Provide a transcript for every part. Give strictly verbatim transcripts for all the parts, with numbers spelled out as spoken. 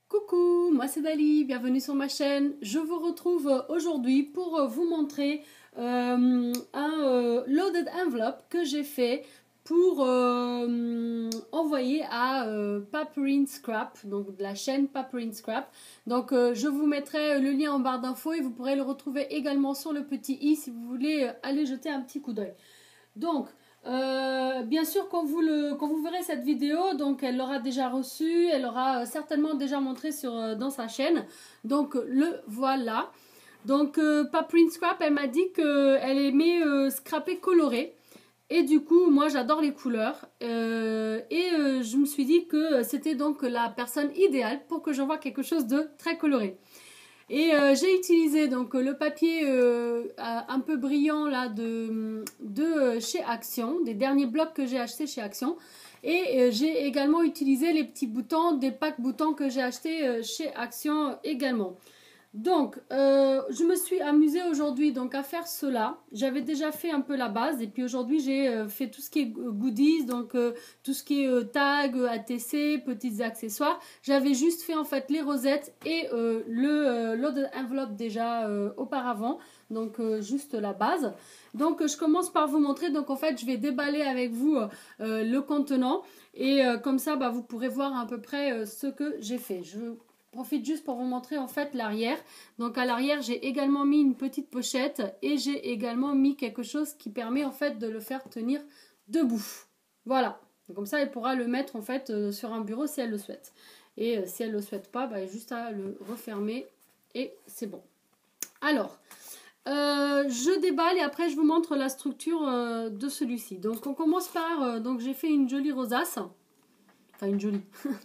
Coucou, moi c'est Dali, bienvenue sur ma chaîne. Je vous retrouve aujourd'hui pour vous montrer euh, un euh, loaded envelope que j'ai fait pour euh, envoyer à euh, Paperine Scrap, donc de la chaîne Paperine Scrap. Donc euh, je vous mettrai le lien en barre d'infos et vous pourrez le retrouver également sur le petit i si vous voulez aller jeter un petit coup d'œil. Donc Euh, bien sûr, quand vous, le, quand vous verrez cette vidéo, donc elle l'aura déjà reçue, elle l'aura certainement déjà montré sur, dans sa chaîne. Donc le voilà. Donc euh, Paperine Scrap, elle m'a dit qu'elle aimait euh, scraper coloré. Et du coup, moi j'adore les couleurs. Euh, et euh, je me suis dit que c'était donc la personne idéale pour que j'envoie quelque chose de très coloré. Et euh, j'ai utilisé donc le papier euh, un peu brillant là de, de chez Action, des derniers blocs que j'ai achetés chez Action. Et euh, j'ai également utilisé les petits boutons, des packs boutons que j'ai achetés euh, chez Action également. Donc, euh, je me suis amusée aujourd'hui donc à faire cela. J'avais déjà fait un peu la base et puis aujourd'hui j'ai euh, fait tout ce qui est goodies, donc euh, tout ce qui est euh, tag, A T C, petits accessoires. J'avais juste fait en fait les rosettes et euh, le euh, loaded envelope déjà euh, auparavant, donc euh, juste la base. Donc, euh, je commence par vous montrer. Donc, en fait, je vais déballer avec vous euh, le contenant et euh, comme ça, bah, vous pourrez voir à peu près euh, ce que j'ai fait. Je profite juste pour vous montrer en fait l'arrière. Donc à l'arrière j'ai également mis une petite pochette et j'ai également mis quelque chose qui permet en fait de le faire tenir debout. Voilà, donc, comme ça elle pourra le mettre en fait euh, sur un bureau si elle le souhaite. Et euh, si elle le souhaite pas, bah, juste à le refermer et c'est bon. Alors euh, je déballe et après je vous montre la structure euh, de celui-ci. Donc on commence par, euh, donc j'ai fait une jolie rosace, enfin une jolie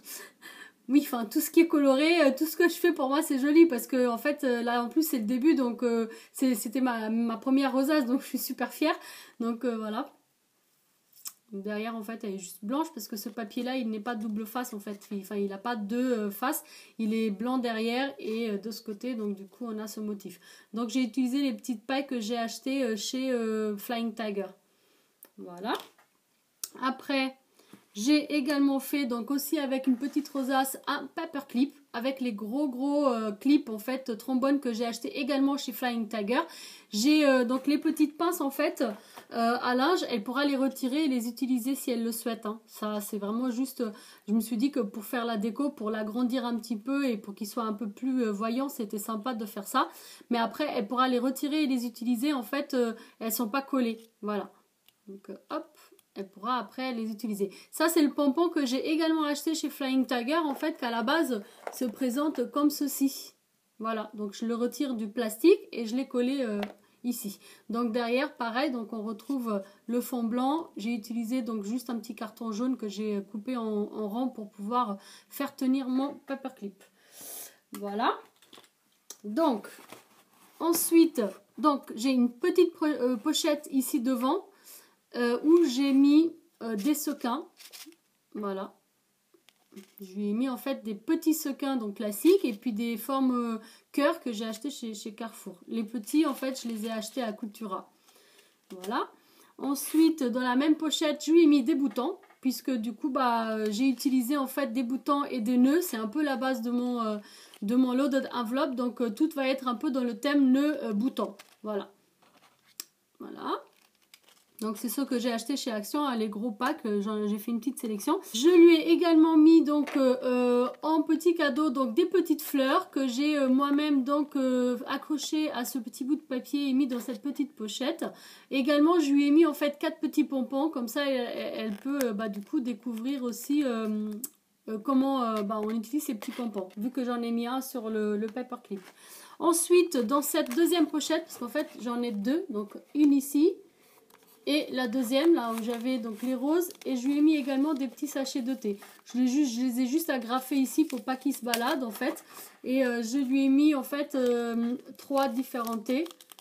oui, enfin, tout ce qui est coloré, euh, tout ce que je fais pour moi, c'est joli parce que, en fait, euh, là, en plus, c'est le début, donc euh, c'était ma, ma première rosace, donc je suis super fière. Donc, euh, voilà. Derrière, en fait, elle est juste blanche parce que ce papier-là, il n'est pas double face, en fait. Enfin, il n'a pas deux euh, faces. Il est blanc derrière et euh, de ce côté, donc du coup, on a ce motif. Donc, j'ai utilisé les petites pailles que j'ai achetées euh, chez euh, Flying Tiger. Voilà. Après... j'ai également fait donc aussi avec une petite rosace un paperclip avec les gros gros euh, clips en fait trombone que j'ai acheté également chez Flying Tiger. J'ai euh, donc les petites pinces en fait euh, à linge, elle pourra les retirer et les utiliser si elle le souhaite. Hein. Ça c'est vraiment juste, je me suis dit que pour faire la déco, pour l'agrandir un petit peu et pour qu'il soit un peu plus euh, voyant, c'était sympa de faire ça. Mais après elle pourra les retirer et les utiliser en fait, euh, elles sont pas collées. Voilà. Donc euh, hop. Elle pourra après les utiliser. Ça, c'est le pompon que j'ai également acheté chez Flying Tiger, en fait, qu'à la base se présente comme ceci. Voilà, donc je le retire du plastique et je l'ai collé euh, ici. Donc derrière, pareil, donc on retrouve le fond blanc. J'ai utilisé donc juste un petit carton jaune que j'ai coupé en, en rang pour pouvoir faire tenir mon paperclip. Voilà. Donc, ensuite, donc j'ai une petite euh, pochette ici devant. Euh, où j'ai mis euh, des sequins, voilà, je lui ai mis en fait des petits sequins donc classiques et puis des formes euh, cœur que j'ai acheté chez, chez Carrefour. Les petits en fait je les ai achetés à Cultura, voilà. Ensuite dans la même pochette je lui ai mis des boutons puisque du coup bah j'ai utilisé en fait des boutons et des nœuds, c'est un peu la base de mon euh, de mon loaded envelope, donc euh, tout va être un peu dans le thème nœud euh, bouton, voilà, voilà. Donc c'est ce que j'ai acheté chez Action, hein, les gros packs, j'ai fait une petite sélection. Je lui ai également mis donc euh, en petit cadeau donc des petites fleurs que j'ai euh, moi-même donc euh, accrochées à ce petit bout de papier et mis dans cette petite pochette. Également je lui ai mis en fait quatre petits pompons, comme ça elle, elle peut euh, bah, du coup découvrir aussi euh, euh, comment euh, bah, on utilise ces petits pompons, vu que j'en ai mis un sur le, le paperclip. Ensuite dans cette deuxième pochette, parce qu'en fait j'en ai deux, donc une ici. Et la deuxième, là où j'avais donc les roses, et je lui ai mis également des petits sachets de thé. Je les, juste, je les ai juste agrafés ici pour pas qu'ils se baladent en fait. Et euh, je lui ai mis en fait euh, trois différents thés.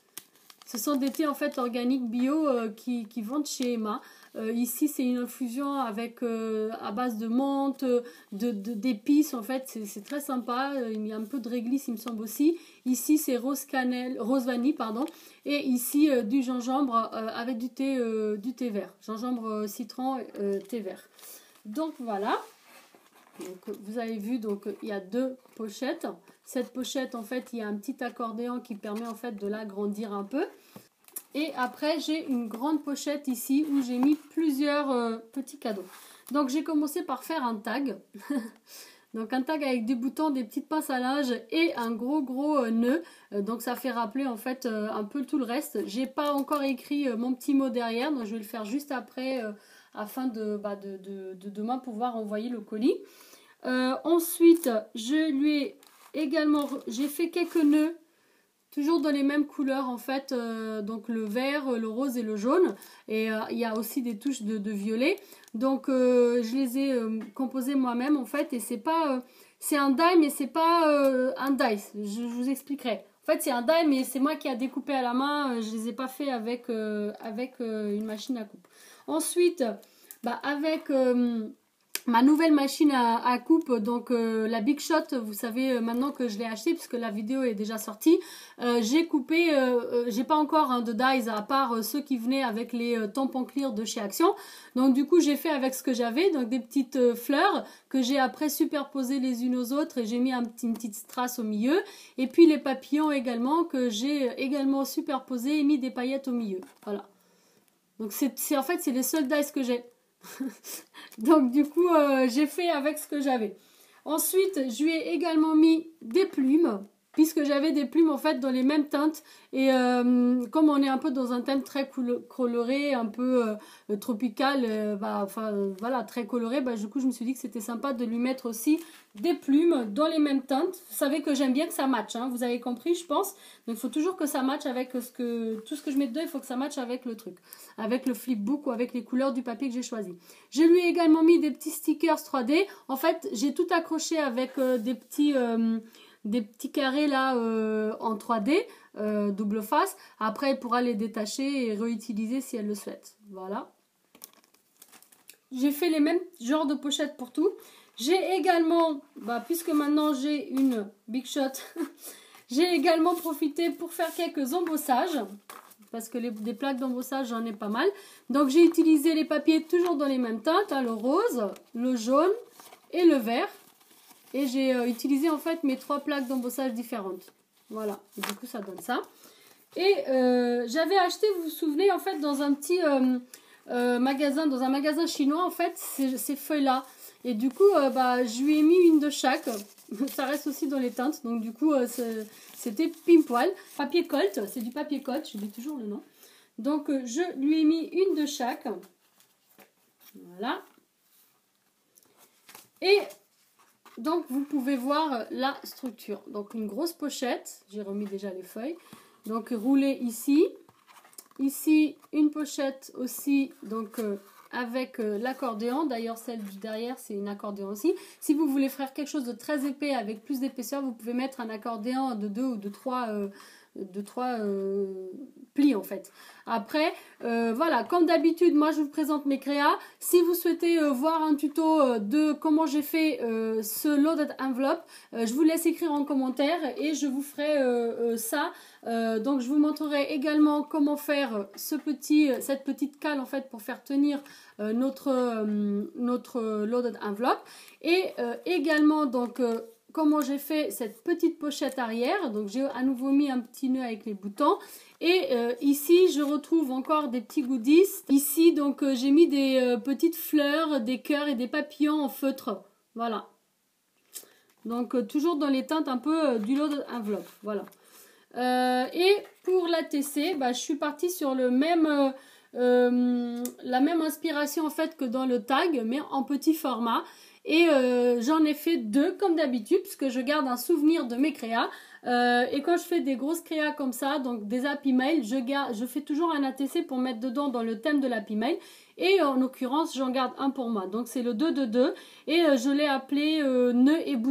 Ce sont des thés en fait organiques bio euh, qui, qui vendent chez Emma. Euh, ici c'est une infusion avec euh, à base de menthe, de, de, d'épices en fait, c'est très sympa. Il y a un peu de réglisse il me semble aussi. Ici c'est rose cannelle, rose vanille pardon. Et ici euh, du gingembre euh, avec du thé, euh, du thé vert. Gingembre, euh, citron, euh, thé vert. Donc voilà. Donc, vous avez vu, donc il y a deux pochettes. Cette pochette, en fait, il y a un petit accordéon qui permet en fait de l'agrandir un peu. Et après, j'ai une grande pochette ici où j'ai mis plusieurs euh, petits cadeaux. Donc, j'ai commencé par faire un tag. Donc, un tag avec des boutons, des petites pinces à linge et un gros gros euh, nœud. Euh, donc, ça fait rappeler en fait euh, un peu tout le reste. J'ai pas encore écrit euh, mon petit mot derrière. Donc, je vais le faire juste après euh, afin de, bah, de, de, de demain pouvoir envoyer le colis. Euh, ensuite, je lui ai également, j'ai fait quelques nœuds. Toujours dans les mêmes couleurs en fait, euh, donc le vert, le rose et le jaune. Et euh, il y a aussi des touches de, de violet. Donc euh, je les ai euh, composés moi-même en fait. Et c'est pas, euh, c'est un die mais c'est pas euh, un dice. Je, je vous expliquerai. En fait c'est un die mais c'est moi qui a découpé à la main. Je les ai pas fait avec, euh, avec euh, une machine à coupe. Ensuite, bah, avec... Euh, ma nouvelle machine à, à coupe, donc euh, la Big Shot, vous savez euh, maintenant que je l'ai acheté puisque la vidéo est déjà sortie. Euh, j'ai coupé, euh, euh, j'ai pas encore hein, de dies à part euh, ceux qui venaient avec les euh, tampons clear de chez Action. Donc du coup j'ai fait avec ce que j'avais, donc des petites euh, fleurs que j'ai après superposées les unes aux autres et j'ai mis un petit, une petite strass au milieu. Et puis les papillons également que j'ai également superposés et mis des paillettes au milieu. Voilà. Donc c'est en fait c'est les seuls dies que j'ai. Donc du coup euh, j'ai fait avec ce que j'avais. Ensuite je lui ai également mis des plumes puisque j'avais des plumes en fait dans les mêmes teintes et euh, comme on est un peu dans un thème très coloré, un peu euh, tropical, euh, bah, enfin euh, voilà très coloré, bah, du coup je me suis dit que c'était sympa de lui mettre aussi des plumes dans les mêmes teintes. Vous savez que j'aime bien que ça matche, hein, vous avez compris je pense. Donc il faut toujours que ça matche avec ce que tout ce que je mets dedans, il faut que ça matche avec le truc, avec le flipbook ou avec les couleurs du papier que j'ai choisi. Je lui ai également mis des petits stickers trois D. En fait j'ai tout accroché avec euh, des petits euh, des petits carrés là euh, en trois D euh, double face. Après elle pourra les détacher et réutiliser si elle le souhaite. Voilà, j'ai fait les mêmes genres de pochettes pour tout. J'ai également, bah, puisque maintenant j'ai une Big Shot, j'ai également profité pour faire quelques embossages parce que les, des plaques d'embossage j'en ai pas mal. Donc j'ai utilisé les papiers toujours dans les mêmes teintes, hein, le rose, le jaune et le vert. Et j'ai euh, utilisé en fait mes trois plaques d'embossage différentes. Voilà, et du coup ça donne ça. Et euh, j'avais acheté, vous vous souvenez, en fait dans un petit euh, euh, magasin, dans un magasin chinois en fait, ces, ces feuilles-là. Et du coup, euh, bah, je lui ai mis une de chaque. Ça reste aussi dans les teintes, donc du coup euh, c'était pile poil. Papier Colt, c'est du papier Colt, je dis toujours le nom. Donc euh, je lui ai mis une de chaque. Voilà. Et... donc vous pouvez voir la structure. Donc une grosse pochette, j'ai remis déjà les feuilles. Donc roulée ici. Ici une pochette aussi, donc euh, avec euh, l'accordéon. D'ailleurs celle du derrière c'est une accordéon aussi. Si vous voulez faire quelque chose de très épais avec plus d'épaisseur, vous pouvez mettre un accordéon de deux ou de trois euh, de trois euh, plis en fait. Après euh, voilà, comme d'habitude moi je vous présente mes créas. Si vous souhaitez euh, voir un tuto euh, de comment j'ai fait euh, ce loaded envelope, euh, je vous laisse écrire en commentaire et je vous ferai euh, euh, ça. Euh, donc je vous montrerai également comment faire ce petit, cette petite cale en fait pour faire tenir euh, notre, euh, notre loaded envelope. Et euh, également donc euh, comment j'ai fait cette petite pochette arrière. Donc j'ai à nouveau mis un petit nœud avec les boutons. Et euh, ici je retrouve encore des petits goodies. Ici donc euh, j'ai mis des euh, petites fleurs, des cœurs et des papillons en feutre. Voilà. Donc euh, toujours dans les teintes un peu euh, du loaded envelope. Voilà. Euh, et pour la T C, bah, je suis partie sur le même, euh, euh, la même inspiration en fait que dans le tag, mais en petit format. Et euh, j'en ai fait deux comme d'habitude, puisque je garde un souvenir de mes créas. Euh, et quand je fais des grosses créas comme ça, donc des Happy Mail, je, garde, je fais toujours un A T C pour mettre dedans dans le thème de l'Happy Mail. Et en l'occurrence, j'en garde un pour moi. Donc c'est le deux deux deux. Et euh, je l'ai appelé euh, nœud et bouton.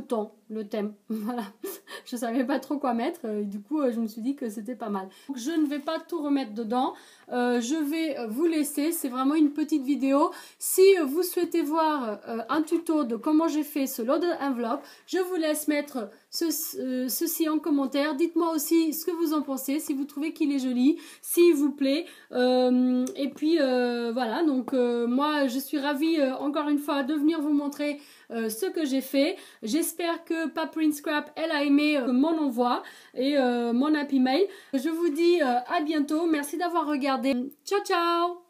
le thème. Voilà, je savais pas trop quoi mettre, et du coup, euh, je me suis dit que c'était pas mal. Donc, je ne vais pas tout remettre dedans. Euh, je vais vous laisser, c'est vraiment une petite vidéo. Si vous souhaitez voir euh, un tuto de comment j'ai fait ce loaded envelope, je vous laisse mettre ce, euh, ceci en commentaire. Dites-moi aussi ce que vous en pensez, si vous trouvez qu'il est joli, s'il vous plaît. Euh, et puis euh, voilà, donc euh, moi je suis ravie euh, encore une fois de venir vous montrer euh, ce que j'ai fait. J'espère que Paprine Scrap, elle a aimé euh, mon envoi et euh, mon Happy Mail. Je vous dis euh, à bientôt, merci d'avoir regardé. Ciao ciao.